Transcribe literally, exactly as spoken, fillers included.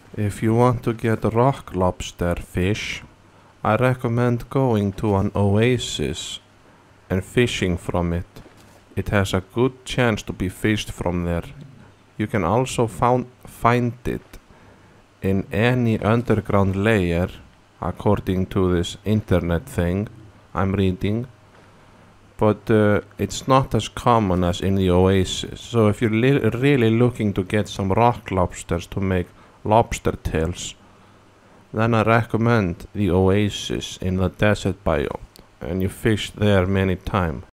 If you want to get rock lobster fish, I recommend going to an oasis and fishing from it. It has a good chance to be fished from there. You can also found, find it in any underground layer, according to this internet thing I'm reading. But uh, it's not as common as in the oasis. So if you're li really looking to get some rock lobsters to make lobster tails, then I recommend the oasis in the desert biome, and you fish there many times.